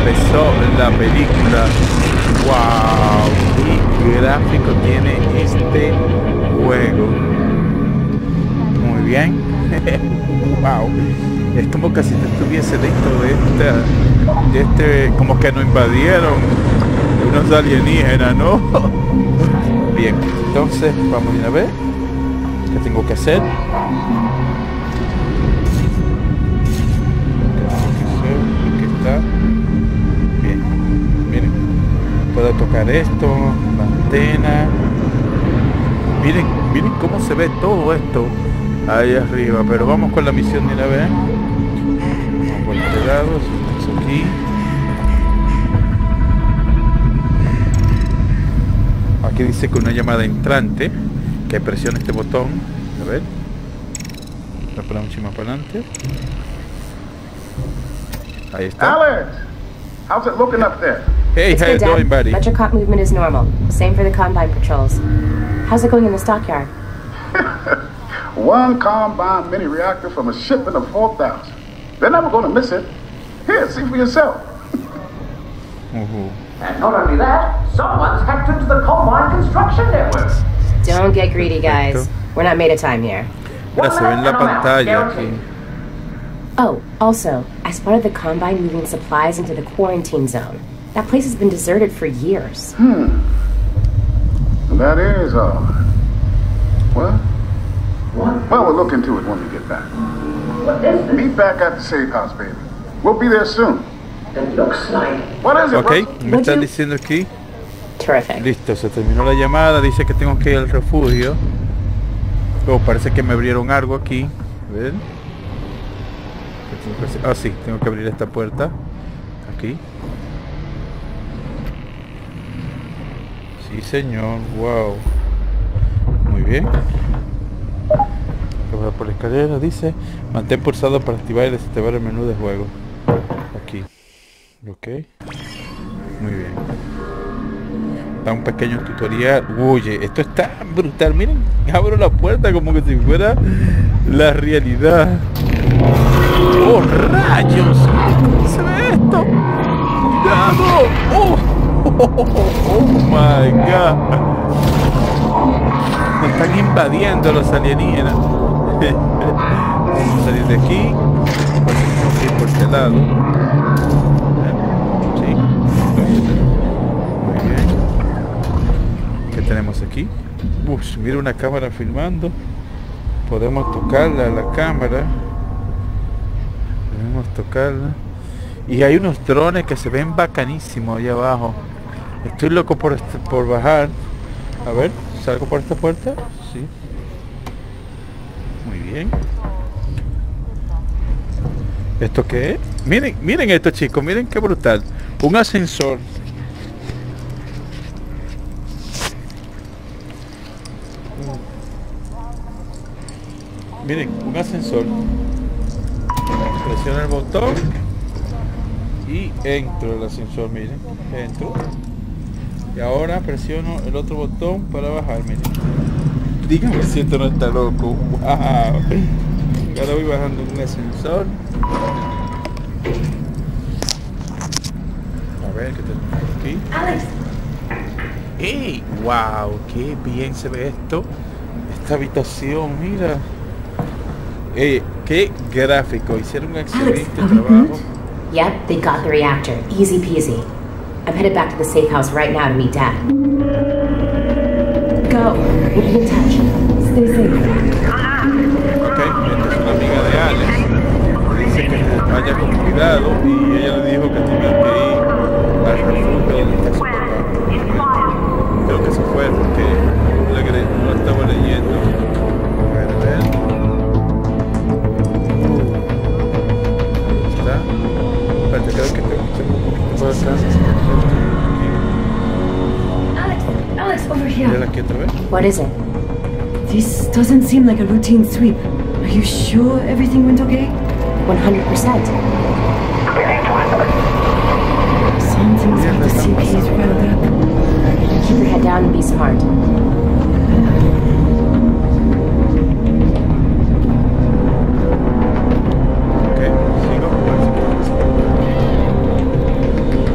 empezó la película. ¡Wow! ¡Qué gráfico tiene este juego! Muy bien. ¡Wow! Es como que si te estuviese dentro de este, como que nos invadieron unos alienígenas, ¿no? Bien, entonces vamos a ir a ver qué tengo que hacer. Aquí está. Bien, miren, puedo tocar esto, la antena. Miren cómo se ve todo esto ahí arriba, pero vamos con la misión de una vez. Vamos por este lado, estamos aquí. Aquí dice que una llamada entrante, que presione este botón. A ver, voy a poner un chima para adelante. Ahí está. Alex, how's it looking up there? Hey, It's how you good, Dad. doing, buddy? Metrocop movement is normal. Same for the Combine patrols. How's it going in the stockyard? One Combine mini reactor from a shipment of 4,000. They're never going to miss it. Here, see for yourself. And not only that, someone's hacked into the Combine construction network. Don't get greedy, guys. We're not made of time here. Mira, se ve en la pantalla aquí. Oh, also, I spotted the Combine moving supplies into the quarantine zone. That place has been deserted for years. That is all. What? What? Well, we'll look into it when we get back. What is this? Meet back at the safe house, baby. We'll be there soon. It looks like... What is it, Ok, bro? me están diciendo aquí. Terrific. Listo, se terminó la llamada. Dice que tengo que ir al refugio. Oh, parece que me abrieron algo aquí. A ver. Ah, sí, tengo que abrir esta puerta. Aquí. Sí, señor. Wow. Muy bien. Voy por la escalera. Dice, mantén pulsado para activar y desactivar el menú de juego. Aquí. Ok. Muy bien. Da un pequeño tutorial. Oye, esto está brutal. Miren, abro la puerta como que si fuera la realidad. ¡Oh, rayos! ¿Cómo se ve esto? ¡Cuidado! ¡Oh my God! Me están invadiendo los alienígenas. Vamos a salir de aquí. Vamos a ir por este lado. Sí. Muy bien. ¿Qué tenemos aquí? Uf, mira una cámara filmando. Podemos tocarla, la cámara. Podemos tocarla. Y hay unos drones que se ven bacanísimos allá abajo. Estoy loco por bajar. A ver, ¿salgo por esta puerta? Sí. Muy bien. ¿Esto qué es? Miren esto, chicos, miren qué brutal. Un ascensor. Miren, un ascensor. Presiono el botón y entro al ascensor, miren. Entro. Y ahora presiono el otro botón para bajar, miren. Díganme si esto no está loco. Wow. Ahora voy bajando un ascensor. A ver qué tenemos aquí. Alex! ¡Ey! ¡Wow! ¡Qué bien se ve esto! Esta habitación, mira. ¡Qué gráfico! Hicieron un excelente trabajo. Yep, they got the reactor. Easy peasy. I'm headed back to the safe house right now to meet Dad. Go. We'll be in touch. Stay safe. Ok, esta es una amiga de Alex. Le dice que vaya con cuidado y ella le dijo que tenía que ir al refugio donde está su papá. Creo que se fue porque no lo estaba leyendo. A ver. ¿Está? Espérate, creo que tengo un poquito por acá. Alex, over Mírala here. aquí otra vez. What is it? This doesn't seem like a routine sweep. Are you sure everything went okay? 100%. Something's got the CPs riled up. Keep your head down and be smart. Ok, sigo.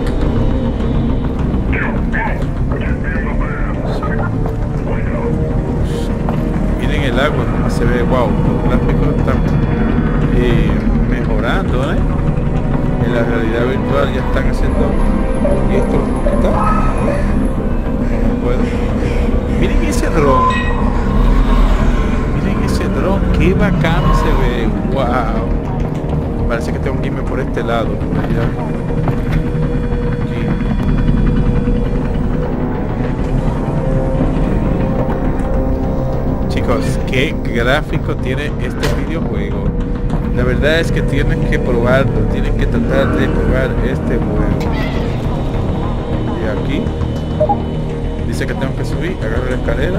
entrar, ya están haciendo... ¿Y esto lo puedo quitar? No puedo. Miren ese dron. Miren ese dron, qué bacano se ve. Wow. Parece que tengo que irme por este lado. Mira. Aquí. Chicos, qué gráfico tiene este videojuego. La verdad es que tienen que probarlo, tienen que tratar de probar este juego. Y aquí dice que tengo que subir, agarro la escalera.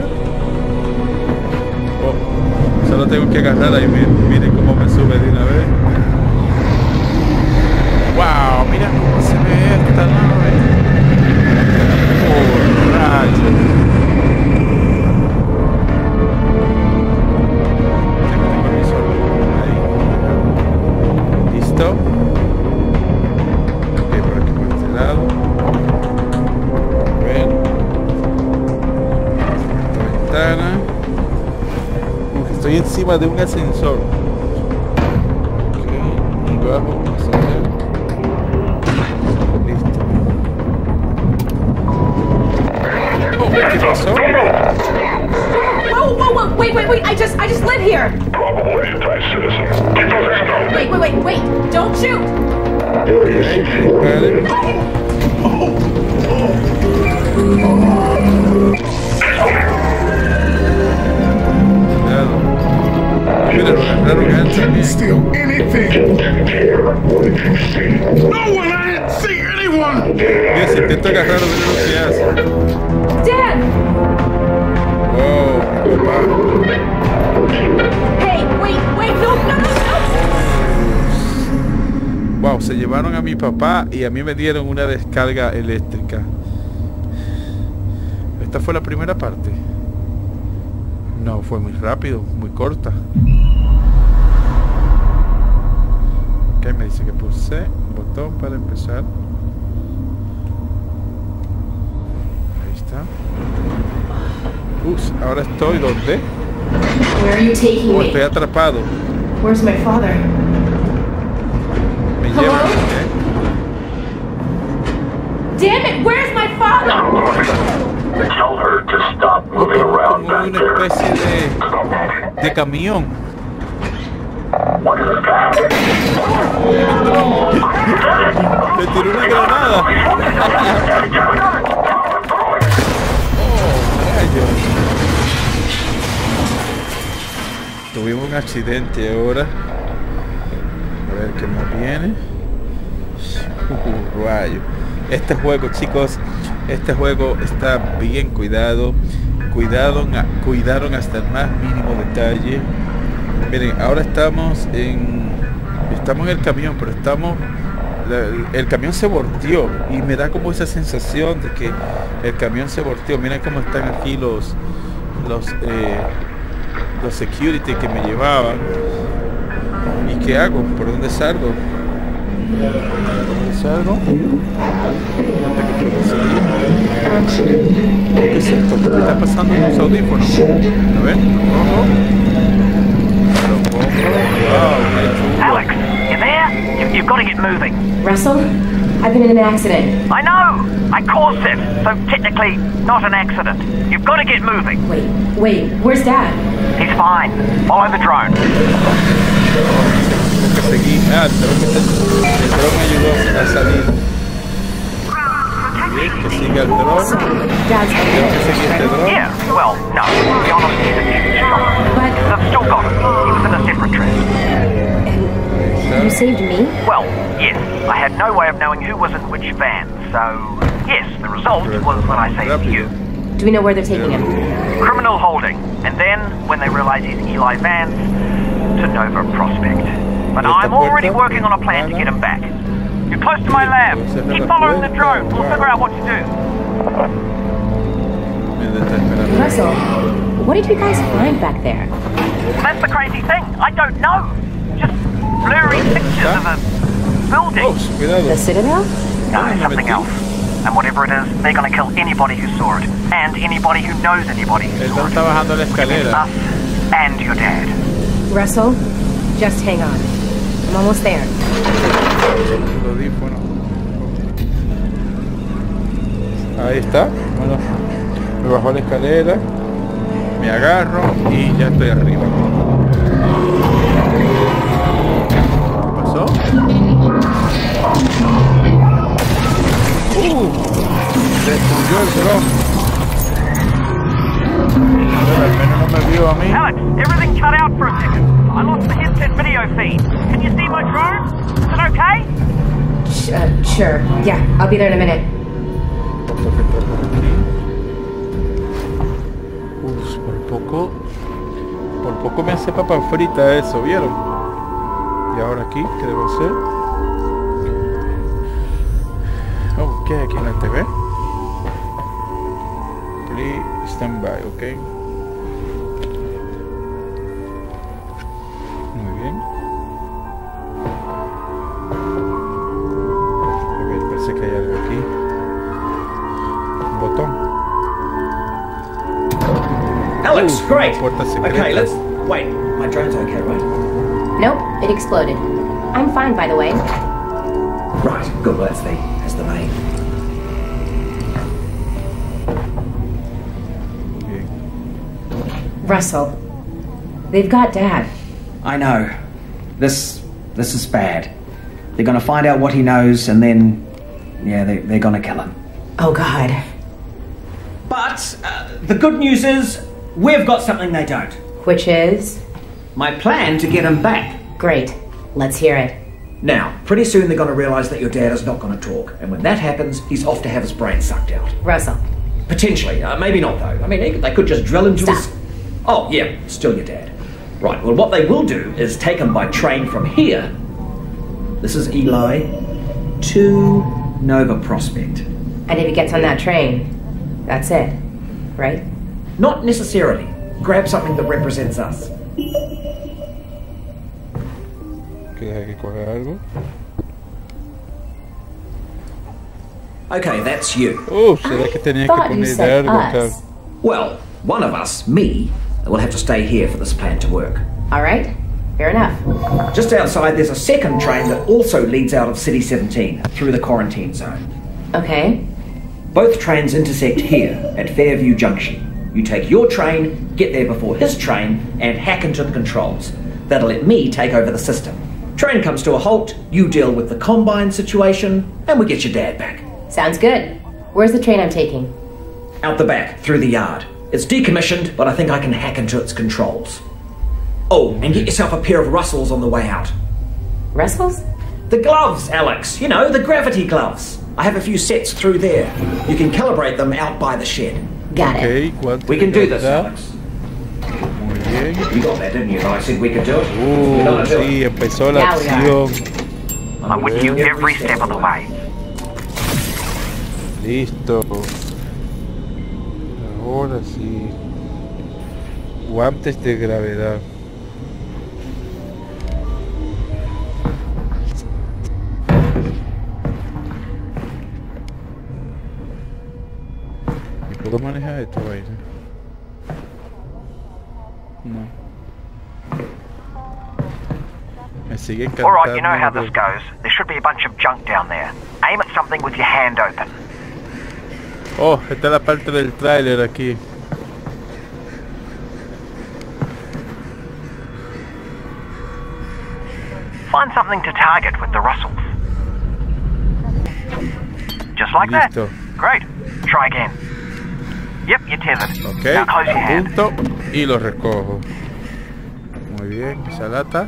Oh, solo tengo que agarrar ahí, miren cómo me sube de una vez. Wow, mira cómo se ve esta nave. Oh, rayos. ¿Listo? Ok, por aquí por este lado. A ver. Esta ventana. Estoy encima de un ascensor. Ok, y bajo, vamos a ver. Listo. Oh, ¿qué pasó? Whoa, wait, I just live here. Probable anti-citizen. Keep those hands down. Wait, don't shoot. Vale. Cuidado. Mira, lo agarraron a él también. Steal anything. No one! I didn't see anyone! Mira, si intento agarrarlo, mira lo que hace. Dad! Wow, papá. Hey, wait, no! Wow, se llevaron a mi papá y a mí me dieron una descarga eléctrica. Esta fue la primera parte. No, fue muy rápido, muy corta. Ok, me dice que pulsé el botón para empezar. Ahí está. Ahora estoy ¿dónde? Where are you taking Oh, me? estoy atrapado. Where's my father? Me Hello? llevan, Damn it, where's my father? Tell her to stop moving around como back una there. especie Stop moving. de camión. What is that? Me tiró una granada. Tuvimos un accidente ahora. A ver qué más viene. Rayo. Este juego, chicos, este juego está bien cuidado. Cuidaron hasta el más mínimo detalle. Miren, ahora estamos en el camión, pero el camión se volteó y me da como esa sensación de que el camión se volteó. Miren cómo están aquí los security que me llevaban. ¿Y qué hago? ¿Por dónde salgo? ¿Por dónde salgo? ¿Qué es esto? ¿Qué está pasando con los audífonos? A ver, ojo. Alex, you there? You've got to get moving. Russell, I've been in an accident. I know! I caused it, so technically not an accident. You've got to get moving. Wait, where's Dad? He's fine. Follow the drone. Tengo que seguir. El dron me ayudó a salir. Bien, que siga el dron. Dad's Tengo que seguir este dron. Yeah, well, no. The honest is a huge shock. But They've still got him. He was in a separate trip. you saved me? Well, yes. I had no way of knowing who was in which van, so yes, the result was what I saved you. Do we know where they're taking him? Criminal holding, and then, when they realize he's Eli Vance, to Nova Prospect. But I'm already working on a plan to get him back. You're close to my lab. Keep following the drone. We'll figure out what to do. Russell, what did you guys find back there? That's the crazy thing. I don't know. Just blurry pictures of a building. The Citadel? No, something else. And whatever it is, they're gonna kill anybody who saw it. And anybody who knows anybody who El saw dron it. está bajando la escalera. Us and your dad. Russell, just hang on. I'm almost there. El audífono. Ahí está. Bueno, me bajo la escalera, me agarro y ya estoy arriba. ¿Qué pasó? Destruyó el dron. Al menos no me vio a mí. Alex, everything cut out for a second. I lost the headset video feed. Can you see my drone? Is it okay? Sure. Yeah, I'll be there in a minute. Por poco me hace papa frita eso, ¿vieron? Y ahora aquí, ¿qué debo hacer? Oh, ¿qué hay aquí en la TV? Please stand by, ok. Muy bien. A ver, parece que hay algo aquí. Un botón. Alex, great. Puerta secreta. Okay, let's wait. My drone's okay, right? Nope, it exploded. I'm fine, by the way. Right. Good. Well, that's the main. Bien. Russell, they've got Dad. I know. This is bad. They're gonna find out what he knows, and then, yeah, they're gonna kill him. Oh, God. But the good news is we've got something they don't. Which is? My plan to get him back. Great. Let's hear it. Now, pretty soon they're gonna realise that your dad is not gonna talk, and when that happens, he's off to have his brain sucked out. Russell. Potentially. Maybe not, though. I mean, they could just drill into his... Oh, yeah, still your dad. Right, well, what they will do is take him by train from here. This is Eli to Nova Prospect. And if he gets on that train, that's it, right? Not necessarily. Grab something that represents us. ¿Quieres que coger algo? Okay, that's you. ¿Será que tenía que thought you poner said algo? us. Well, one of us, me, will have to stay here for this plan to work. All right, fair enough. Just outside, there's a second train that also leads out of City 17 through the quarantine zone. Okay. Both trains intersect here at Fairview Junction. You take your train, get there before his train, and hack into the controls. That'll let me take over the system. Train comes to a halt, you deal with the Combine situation, and we get your dad back. Sounds good. Where's the train I'm taking? Out the back, through the yard. It's decommissioned, but I think I can hack into its controls. Oh, and get yourself a pair of Russells on the way out. Russells? The gloves, Alex. You know, the gravity gloves. I have a few sets through there. You can calibrate them out by the shed. Got it. We can do this, Alex. Muy bien. You got that, didn't you? I said we could do it. We're gonna do Sí, it. empezó la Yeah, we are. acción. I'm with you every step of the way. Listo. Ahora sí. Guantes de gravedad. ¿Y puedo manejar esto, vaina? No. Me sigue encantando. All right, you know how this goes. There should be a bunch of junk down there. Aim at something with your hand open. Oh, esta es la parte del tráiler aquí. Find something to target with the Russells. Just like Listo. that. Great. Try again. Yep, you're tethered. Ok, Now close your hand. apunto y lo recojo. Muy bien, esa lata.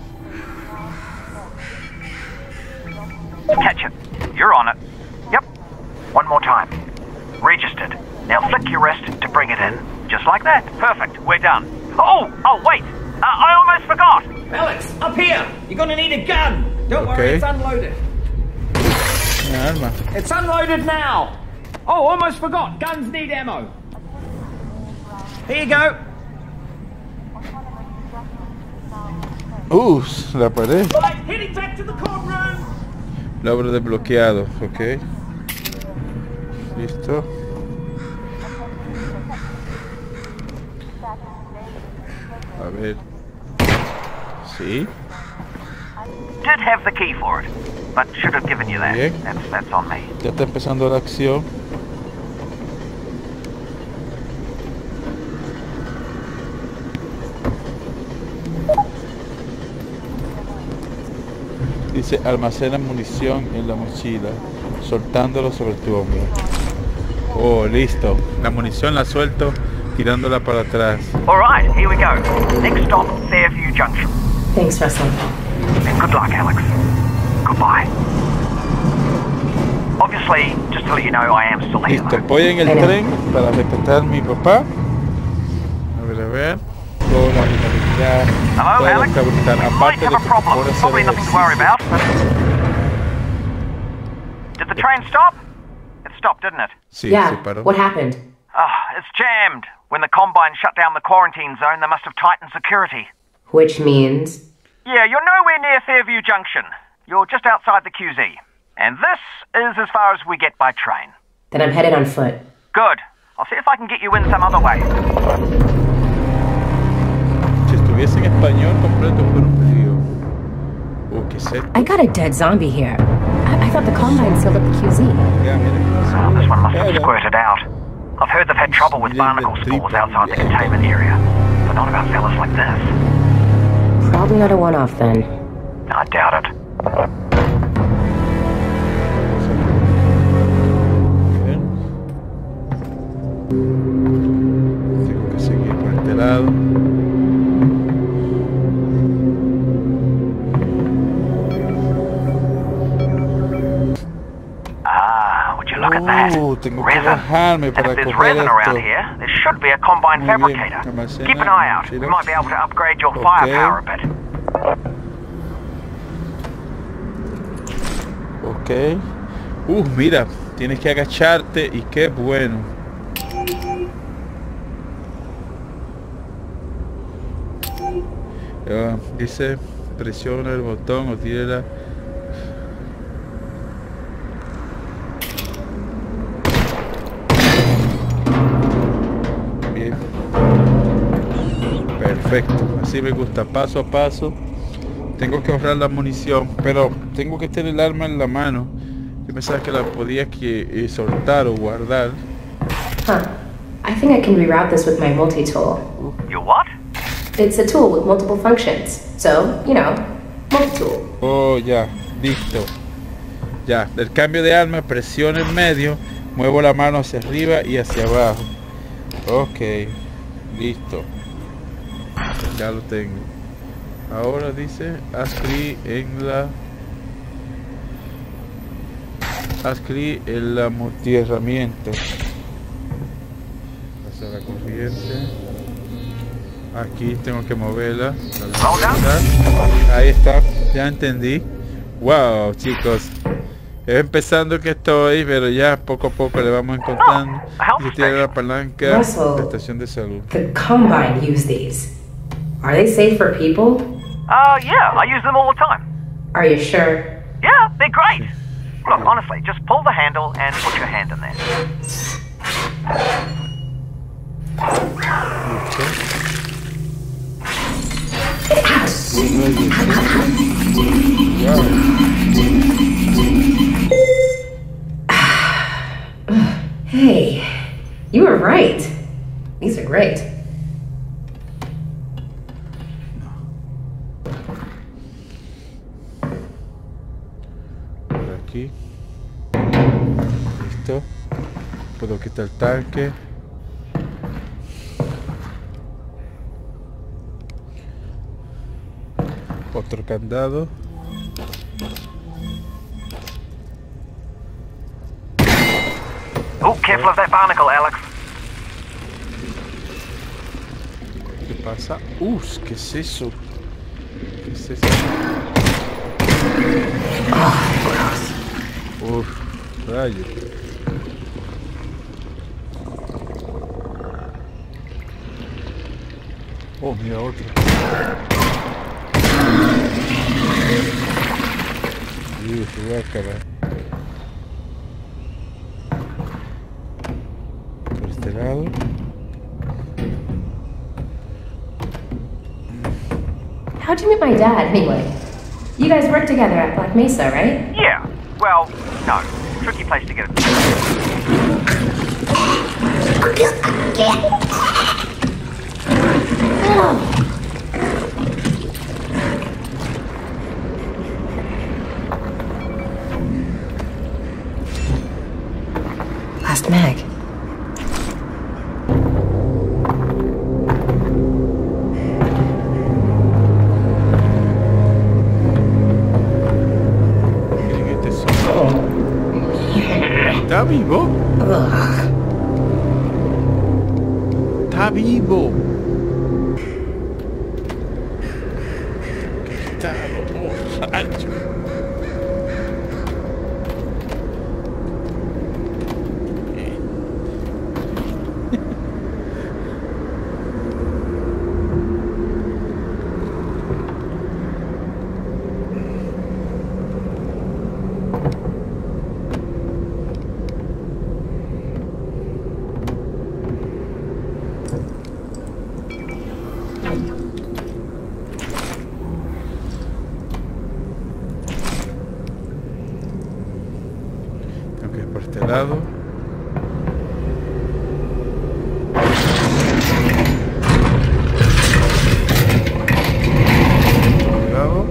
Catch it. You're on it. Yep. One more time. Registered. Now flick your wrist to bring it in. Just like that. Perfect. We're done. Oh, wait. I almost forgot. Alex, up here! You're gonna need a gun! Don't worry, Okay. it's unloaded. Mi arma. It's unloaded now! Oh, almost forgot. Guns need ammo. Here you go. La pared. Right, heading back to the courtroom. Logro desbloqueado, ok. Listo. A ver. Sí. Did have the key for it, but should have given you that. Bien. That's on me. Ya está empezando la acción. Dice, almacena munición en la mochila, soltándolo sobre tu hombro. Oh, listo. La munición la suelto, tirándola para atrás. Alright, here we go. Next stop, Fairview Junction. Thanks, Russell. And good luck, Alex. Goodbye. Obviously, just to let you know, I am still here. Listo, voy en el tren para rescatar a mi papá. A ver. Toda la finalidad. Hello, Alex. We might have a problem. Probably nothing to worry about. Did the train stop? It stopped, didn't it? Sí, Yeah, se paró. what happened? It's jammed. When the Combine shut down the quarantine zone, they must have tightened security. Which means... Yeah, you're nowhere near Fairview Junction. You're just outside the QZ. And this is as far as we get by train. Then I'm headed on foot. Good. I'll see if I can get you in some other way. Si estuviese en español completo fuera un peligro. ¿Qué es esto? I got a dead zombie here. I thought the Combine sealed up the QZ. Ya, mira. This one must have squirted out. I've heard they've had trouble with barnacle spores outside the containment area. But not about fellas like this. Probably not a one-off then. I doubt it. Tengo que seguir por este lado. Would you look at that? Tengo que bajarme And para if there's coger resin around esto. here, there should be a Combine Muy bien. fabricator. Almacenar, Keep an eye out. We mochila. might be able to upgrade your Okay. firepower a bit. Ok. Mira, tienes que agacharte y qué bueno. Dice, presiona el botón o tírala. Bien. Perfecto, así me gusta, paso a paso. Tengo que ahorrar la munición, pero tengo que tener el arma en la mano. Yo pensaba que la podía soltar o guardar. Huh. I think I can reroute this with my multi-tool. You what? It's a tool with multiple functions. So, you know, multi-tool. Oh, ya, listo. Ya, del cambio de arma, presiono en medio, muevo la mano hacia arriba y hacia abajo. Ok, listo. Ya lo tengo. Ahora dice, haz clic en la multiherramienta. Hacia la corriente. Aquí tengo que moverla. Ahí está, ya entendí. Wow, chicos. Es empezando que estoy, pero ya poco a poco le vamos encontrando. Y tiene la palanca Russell, de estación de salud. The Combine use these. Are they safe for people? Yeah, I use them all the time. Are you sure? Yeah, they're great. Look, honestly, just pull the handle and put your hand in there. Hey, you were right. These are great. Por aquí. Listo. Puedo quitar el tanque. Otro candado. Oh, careful of that barnacle, Alex. ¿Qué pasa? ¿Qué es eso? ¿Qué es eso? Rayo. Mira otro. Se va a acabar. Por este lado. How'd you meet my dad, anyway? You guys work together at Black Mesa, right? Yeah. Well, no. Tricky place to get it. Ask Meg. ¿Está vivo? ¡Está vivo! ¡Está borracho! Por este lado. Cuidado.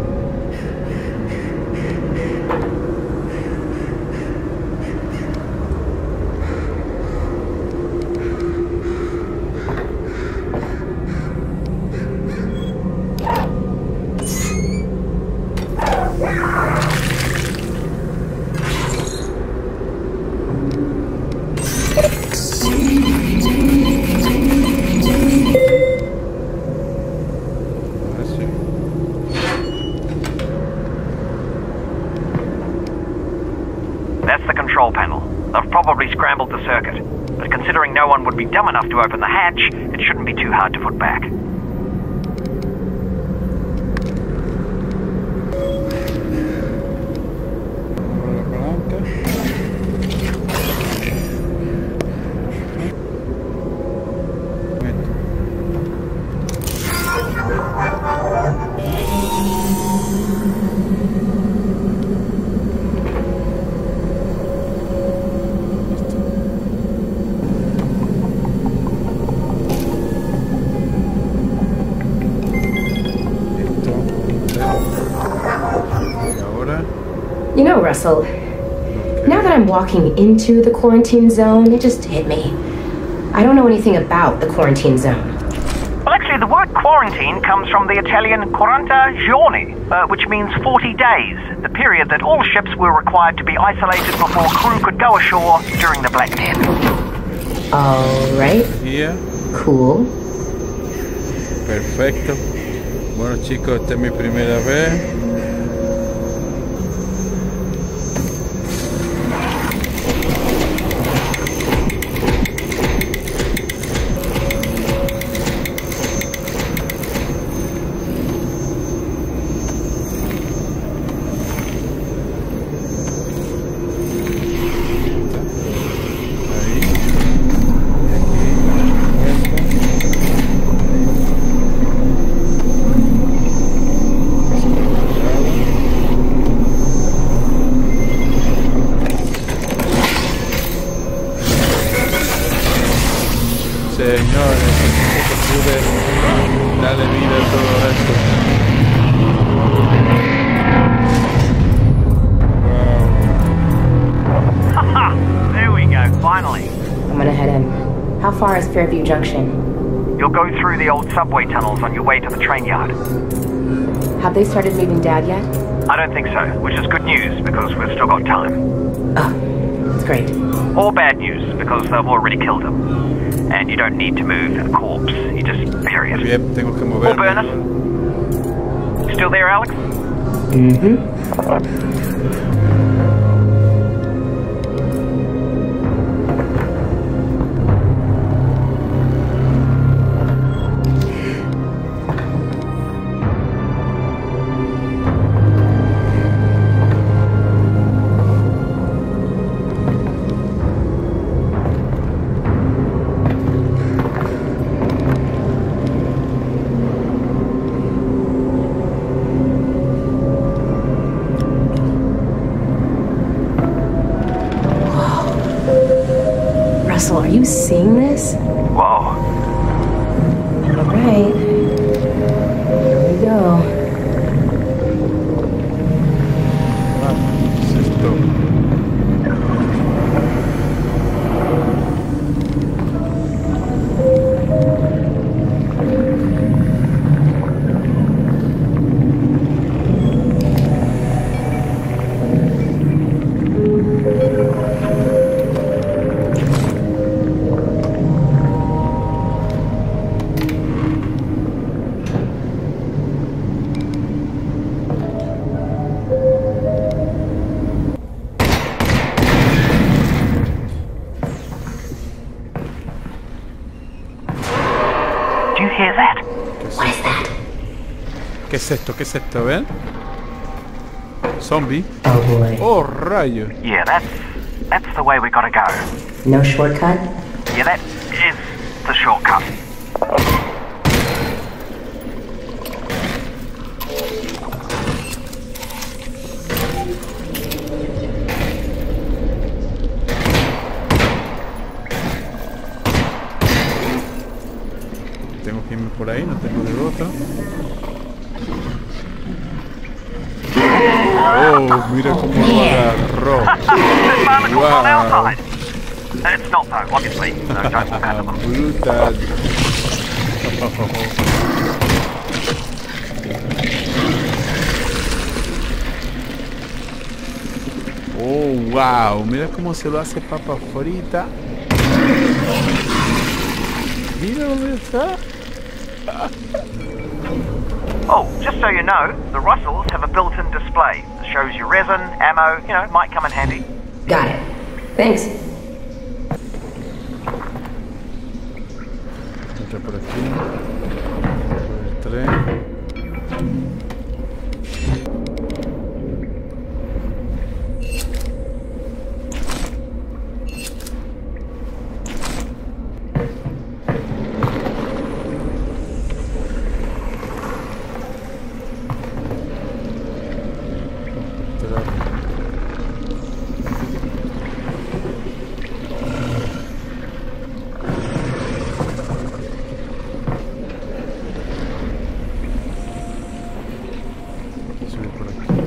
That's the control panel. They've probably scrambled the circuit. But considering no one would be dumb enough to open the hatch, it shouldn't be too hard to put back. You know, Russell, now that I'm walking into the quarantine zone, it just hit me. I don't know anything about the quarantine zone. Well, actually, the word quarantine comes from the Italian 40 giorni, which means 40 days, the period that all ships were required to be isolated before crew could go ashore during the Black Death. Alright. Yeah. Cool. Perfecto. Bueno, chicos, esta es mi primera vez. Señores, que pude darle vida a todo esto. Wow. There we go, finally. I'm gonna head in. How far is Fairview Junction? You'll go through the old subway tunnels on your way to the train yard. Have they started moving Dad yet? I don't think so, which is good news because we've still got time. Oh, that's great. Or bad news because they've already killed him. And you don't need to move a corpse, you just bury it. Bien, tengo que moverme. Or burn it. Still there, Alex? Mm-hmm. Russell, are you seeing this? Whoa. All right. Here we go. ¿Qué es esto? ¿Qué es esto? ¿Qué es esto? ¿Ven? Zombie. Oh boy. Oh, rayo. Yeah, that's the way we gotta go. No shortcut? Yeah, that is the shortcut. Tengo que irme por ahí, no tengo de otra. Oh, mira cómo lo agarró. There's barnacles on our Wow. side. It's not though, obviously. So don't walk under them. Brutal. Oh, wow. Mira cómo se lo hace papa frita. Mira dónde está. Oh, just so you know, the Russells have a built-in display that shows you resin, ammo, you know, might come in handy. Got it. Thanks. Entra por aquí. Por el tren. Sube por aquí.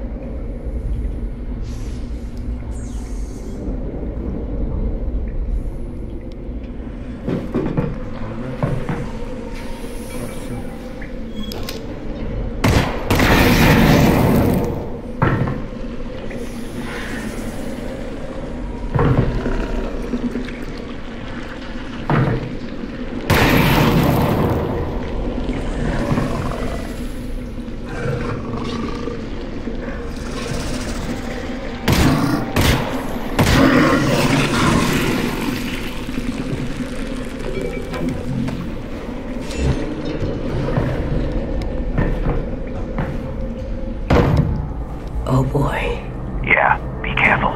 Oh boy. Yeah, be careful.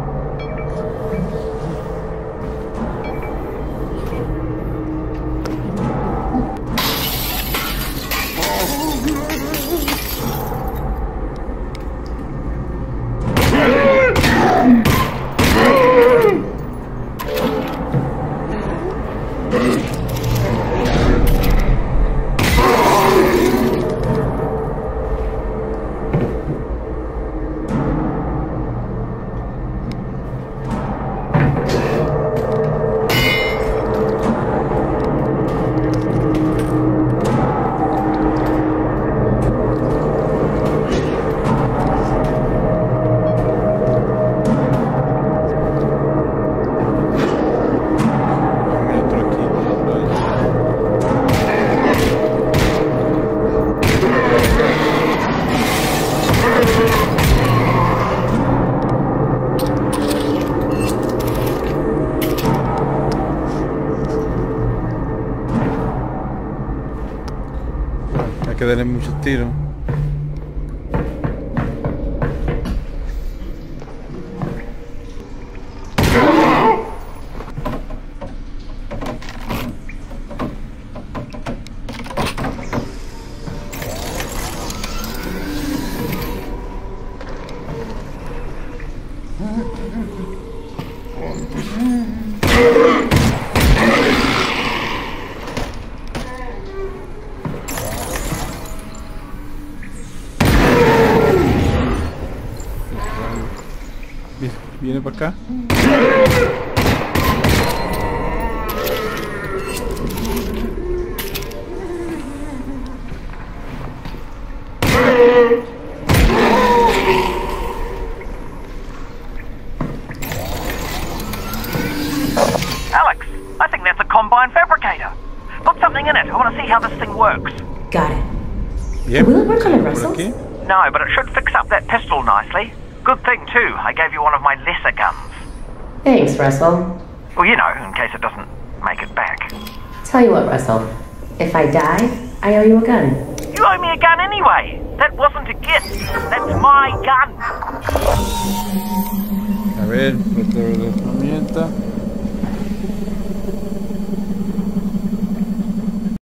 Hay otro aquí. Hay que darle muchos tiros. Viene para acá. Alex, I think that's a combine fabricator. Put something in it. I want to see how this thing works. Got it. Bien. Will it work on the Por Russells? aquí. No, but it should fix up that pistol nicely. Good thing, too. I gave you one of my lesser guns. Thanks, Russell. Well, you know, in case it doesn't make it back. Tell you what, Russell. If I die, I owe you a gun. You owe me a gun anyway. That wasn't a gift. That's my gun. A ver, otra herramienta.